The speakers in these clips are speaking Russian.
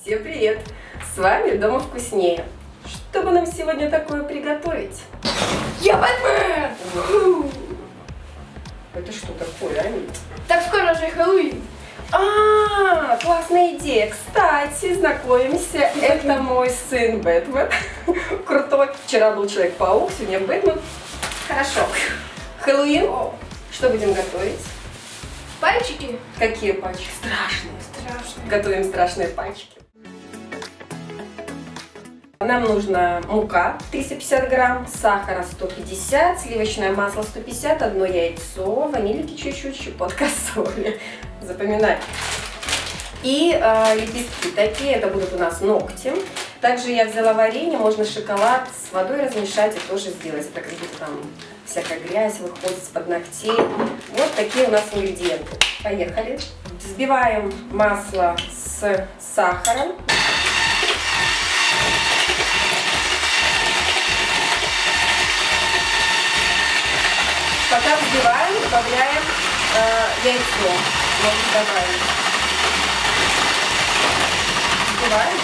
Всем привет! С вами Дома вкуснее. Что бы нам сегодня такое приготовить? Я Бэтмен! Это что такое, Аня? Так скоро же Хэллоуин. Классная идея. Кстати, знакомимся. Это мой сын Бэтмен. Крутой. Вчера был Человек-паук, сегодня Бэтмен. Хорошо. Хэллоуин. Что будем готовить? Пальчики? Какие пальчики? Страшные. Готовим страшные пальчики. Нам нужна мука 350 грамм, сахара 150, сливочное масло 150, одно яйцо, ванильки чуть-чуть, щепотка соли. Запоминай. И лепестки такие, это будут у нас ногти. Также я взяла варенье, можно шоколад с водой размешать и тоже сделать. Это как будто там всякая грязь выходит из-под ногтей. Вот такие у нас ингредиенты. Поехали. Взбиваем масло с сахаром. Пока взбиваем, добавляем яйцо. Можно добавить. Взбиваем.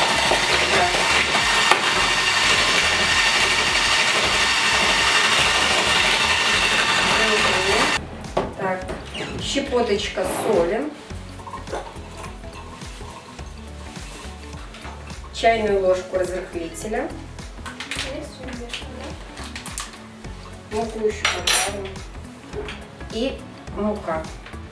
Да. Так, щепоточка соли. Чайную ложку разрыхлителя. Муку еще добавим. И мука.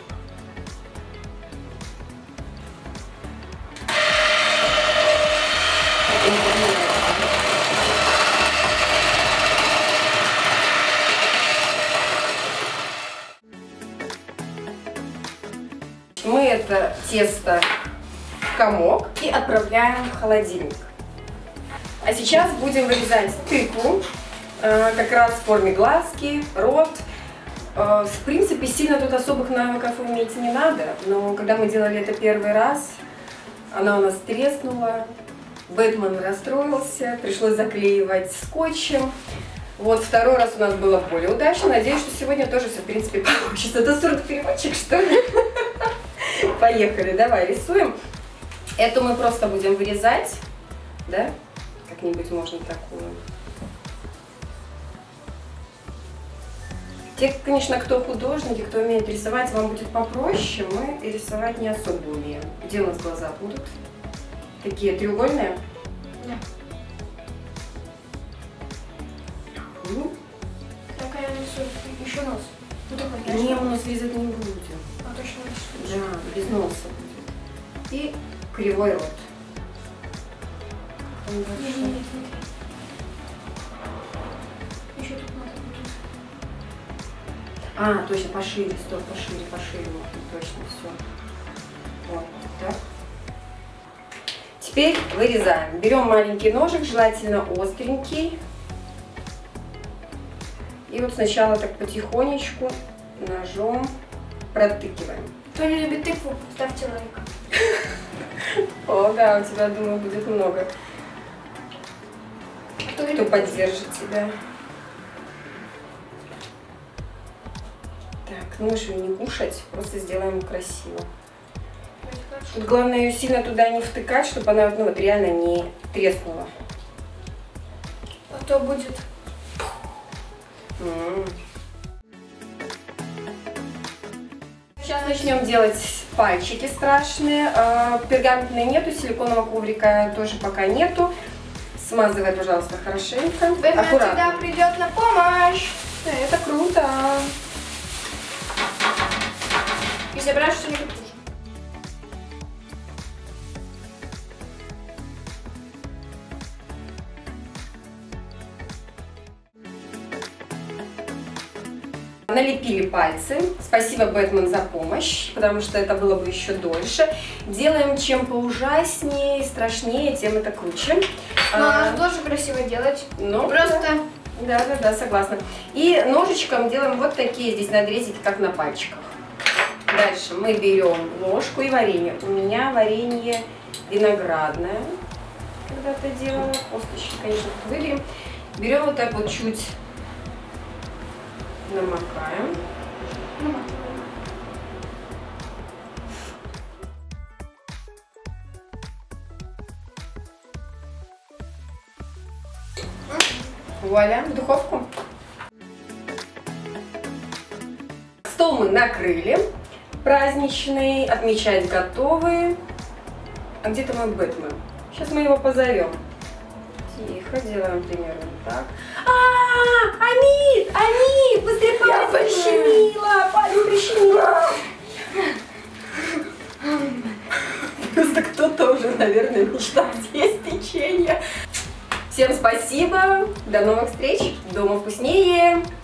Мы это тесто в комок и отправляем в холодильник. А сейчас будем вырезать тыкву. Как раз в форме глазки, рот. В принципе, сильно тут особых навыков иметь не надо, но когда мы делали это первый раз, она у нас треснула, Бэтмен расстроился, пришлось заклеивать скотчем. Вот второй раз у нас было более удачно, надеюсь, что сегодня тоже все, в принципе, получится. Это сурдопереводчик, что ли? Поехали, давай рисуем. Эту мы просто будем вырезать, да? Как-нибудь можно такую. Те, конечно, кто художники, кто умеет рисовать, вам будет попроще. Мы рисовать не особо умеем. Где у нас глаза будут? Такие треугольные? Да. Так, я рисую еще нос. Вот такой, не, мы нос резать не будем. А точно рисую. Да, без носа будет. И кривой рот. Нет. Еще тут надо будет. Точно, пошире, стоп, пошире, точно, все. Вот, так. Теперь вырезаем. Берем маленький ножик, желательно остренький. И вот сначала так потихонечку ножом протыкиваем. Кто не любит тыкву, ставьте лайк. О, да, у тебя, думаю, будет много. Кто поддержит тебя. Так, ну можешь ее не кушать, просто сделаем красиво. Тут главное ее сильно туда не втыкать, чтобы она вот реально не треснула. А то будет. Сейчас начнем делать пальчики страшные. Пергаментной нету, силиконового коврика тоже пока нету. Смазывай, пожалуйста, хорошенько. Бэтмен всегда придет на помощь. Да, это круто. И забрать что-нибудь тоже. Налепили пальцы. Спасибо, Бэтмен, за помощь, потому что это было бы еще дольше. Делаем чем поужаснее, страшнее, тем это круче. Но нас тоже красиво делать. Ну, просто... Да, согласна. И ножичком делаем вот такие здесь надрезики, как на пальчиках. Дальше мы берем ложку и варенье. У меня варенье виноградное. Когда-то делала. Косточки, конечно, выберем. Берем вот так вот чуть намокаем. Намокаем. Вуаля, в духовку. Стол мы накрыли. Праздничный, отмечать готовы. А где-то мой Бэтмен. Сейчас мы его позовем. Тихо, делаем примерно так. Амид! Амид! Быстрее палец прищемила! Палец прищемила! Просто кто-то уже, наверное, мечтал съесть печенье. Всем спасибо. До новых встреч. Дома вкуснее.